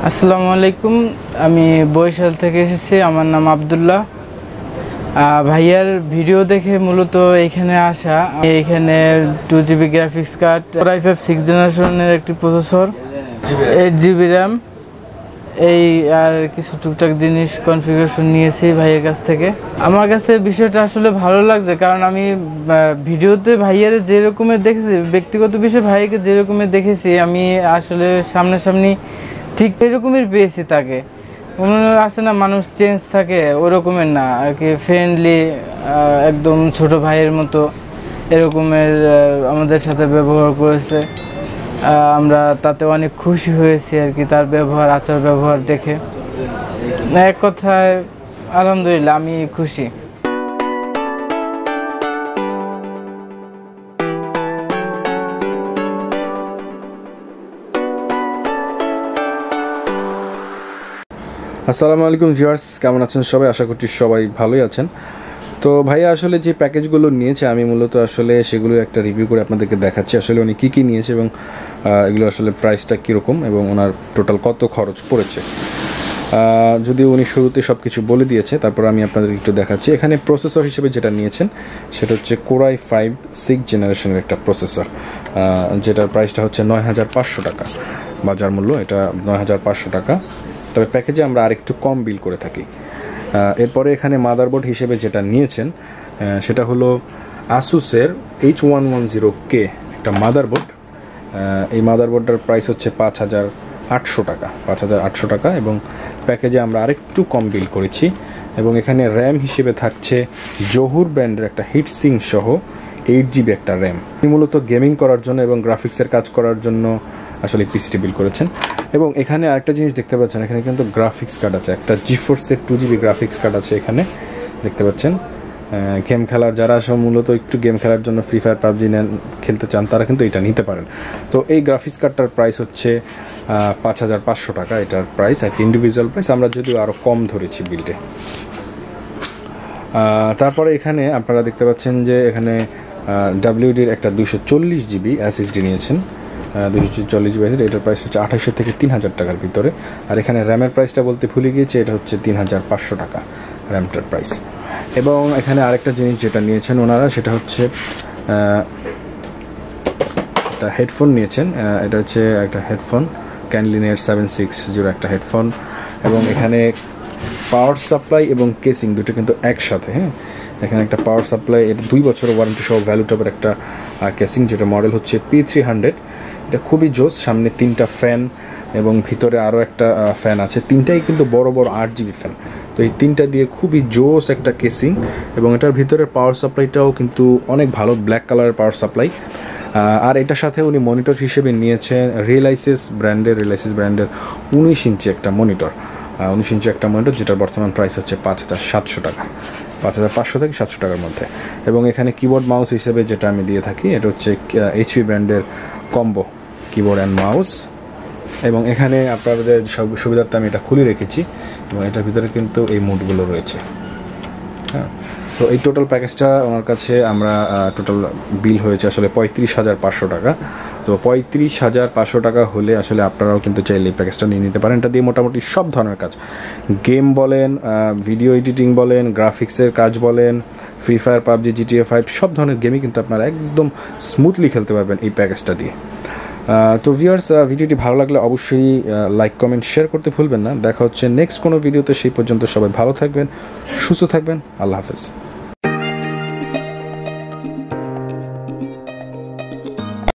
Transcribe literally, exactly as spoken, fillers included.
আসসালামু আলাইকুম, আমি বরিশাল থেকে এসেছি। আমার নাম আব্দুল্লাহ। ভাইয়ার ভিডিও দেখে মূলত এখানে আসা। এখানে two GB graphics card, i five six জেনারেশনের একটি প্রসেসর, এইট জিবি র্যাম, এই আর কিছু টুকটাক জিনিস কনফিগারেশন নিয়েছি ভাইয়ের কাছ থেকে। আমার কাছে বিষয়টা আসলে ভালো লাগছে, কারণ আমি ভিডিওতে ভাইয়ার যে রকমের দেখেছি, ব্যক্তিগত বিষয়ে ভাইয়াকে যে রকমের দেখেছি, আমি আসলে সামনাসামনি ঠিক এরকমই পেয়েছি তাকে। কোনো আছে না মানুষ চেঞ্জ থাকে, ওরকমের না আর কি, ফ্রেন্ডলি, একদম ছোট ভাইয়ের মতো এরকমের আমাদের সাথে ব্যবহার করেছে। আমরা তাতে অনেক খুশি হয়েছি আর কি, তার ব্যবহার আচার ব্যবহার দেখে। এক কথায় আলহামদুলিল্লাহ, আমি খুশি। আসসালামু আলাইকুম ভিউয়ার্স, কেমন আছেন সবাই? আশা করছি সবাই ভালোই আছেন। তো ভাইয়া আসলে যে প্যাকেজগুলো নিয়েছে, আমি মূলত আসলে সেগুলো একটা রিভিউ করে আপনাদেরকে দেখাচ্ছি আসলে উনি কী কী নিয়েছে এবং এগুলো আসলে প্রাইসটা কীরকম এবং ওনার টোটাল কত খরচ পড়েছে। যদিও উনি শুরুতে সব কিছু বলে দিয়েছে, তারপর আমি আপনাদের একটু দেখাচ্ছি। এখানে প্রসেসর হিসেবে যেটা নিয়েছেন সেটা হচ্ছে কোরাই ফাইভ সিক্স জেনারেশনের একটা প্রসেসর, যেটার প্রাইসটা হচ্ছে নয় হাজার পাঁচশো টাকা বাজার মূল্য। এটা নয় হাজার পাঁচশো টাকা, তবে প্যাকেজে আমরা আরেকটু কম বিল করে থাকি। এরপরে এখানে মাদারবোর্ড হিসেবে যেটা নিয়েছেন সেটা হলো আসুসের এইচ ওয়ান ওয়ান জিরো কে একটা মাদারবোর্ড। এই মাদারবোর্ডটার প্রাইস হচ্ছে পাঁচ হাজার আটশো টাকা পাঁচ হাজার আটশো টাকা এবং প্যাকেজে আমরা আরেকটু কম বিল করেছি। এবং এখানে র্যাম হিসেবে থাকছে জহুর ব্র্যান্ডের একটা হিটসিং সহ এইট জিবি একটা র্যাম। মূলত গেমিং করার জন্য এবং গ্রাফিক্সের কাজ করার জন্য আসলে পিসিটি বিল করেছেন। এবং এখানে আরেকটা জিনিস দেখতে পাচ্ছেন, এখানে কিন্তু গ্রাফিক্স কার্ড আছে, একটা জিফোর্সের টু জিবি গ্রাফিক্স কার্ড আছে এখানে দেখতে পাচ্ছেন। গেম খেলার যারা আসলে মূলত একটু গেম খেলার জন্য ফ্রি ফায়ার পাবজি খেলতে চান, তারা কিন্তু এটা নিতে পারেন। তো এই গ্রাফিক্স কার্ডটার প্রাইস হচ্ছে পাঁচ হাজার পাঁচশো টাকা এটার প্রাইস, একটা ইন্ডিভিজুয়াল প্রাইস। আমরা যদিও আরও কম ধরেছি বিলটে। তারপরে এখানে আপনারা দেখতে পাচ্ছেন যে এখানে ডাব্লিউডির একটা দুশো চল্লিশ জিবি এসএসডি নিয়েছেন, দুশো চল্লিশ জিবি। এটার প্রাইস হচ্ছে আঠাশশো থেকে তিন হাজার টাকার ভিতরে। আর এখানে র্যামের প্রাইসটা বলতে ভুলে গিয়েছে, এটা হচ্ছে তিন হাজার পাঁচশো টাকা র্যামটার প্রাইস। এবং এখানে আরেকটা জিনিস যেটা নিয়েছেন ওনারা, সেটা হচ্ছে একটা হেডফোন নিয়েছেন। এটা হচ্ছে একটা হেডফোন, ক্যানলিনের সেভেন সিক্স জিরো একটা হেডফোন। এবং এখানে পাওয়ার সাপ্লাই এবং কেসিং দুটো কিন্তু একসাথে। হ্যাঁ, এখানে একটা পাওয়ার সাপ্লাই, এটা দুই বছরের ওয়ারেন্টি সহ ভ্যালুটপের একটা কেসিং, যেটা মডেল হচ্ছে পি থ্রি হান্ড্রেড। এটা খুবই জোস, সামনে তিনটা ফ্যান এবং ভিতরে আরও একটা ফ্যান আছে, তিনটাই কিন্তু বড় বড় আট জিবি ফ্যান। তো এই তিনটা দিয়ে খুবই জোস একটা কেসিং। এবং এটার ভিতরে পাওয়ার সাপ্লাইটাও কিন্তু অনেক ভালো, ব্ল্যাক কালারের পাওয়ার সাপ্লাই। আর এটার সাথে উনি মনিটর হিসেবে নিয়েছেন রিয়েলাইসিস ব্র্যান্ডের রিয়েলাইসিস ব্র্যান্ডের উনিশ ইঞ্চি একটা মনিটর, উনিশ ইঞ্চি একটা মনিটর, যেটার বর্তমান প্রাইস হচ্ছে পাঁচ হাজার সাতশো টাকা পাঁচ হাজার পাঁচশো থেকে সাতশো টাকার মধ্যে। এবং এখানে কিবোর্ড মাউস হিসেবে যেটা আমি দিয়ে থাকি, এটা হচ্ছে এইচপি ব্র্যান্ডের কম্বো কিবোর্ড অ্যান্ড মাউস। এবং এখানে আপনাদের সুবিধার্থে আমি এটা খুলে রেখেছি এবং এটার ভিতরে কিন্তু এই মোডগুলো রয়েছে। হ্যাঁ, তো এই টোটাল প্যাকেজটা ওনার কাছে আমরা টোটাল বিল হয়েছে আসলে পঁয়ত্রিশ হাজার পাঁচশো টাকা। তো পঁয়ত্রিশ হাজার পাঁচশো টাকা হলে আসলে আপনারাও কিন্তু চাইলে এই প্যাকেজটা নিয়ে নিতে পারেন। এটা দিয়ে মোটামুটি সব ধরনের কাজ, গেম বলেন, ভিডিও এডিটিং বলেন, গ্রাফিক্সের কাজ বলেন, free fire PUBG GTA five সব ধরনের গেমই কিন্তু আপনারা একদম স্মুথলি খেলতে পারবেন এই প্যাকেজটা দিয়ে। তো ভিউয়ার্স, ভিডিওটি ভালো লাগলে অবশ্যই লাইক কমেন্ট শেয়ার করতে ভুলবেন না। দেখা হচ্ছে নেক্সট কোনো ভিডিওতে। সেই পর্যন্ত সবাই ভালো থাকবেন, সুস্থ থাকবেন। আল্লাহ হাফেজ।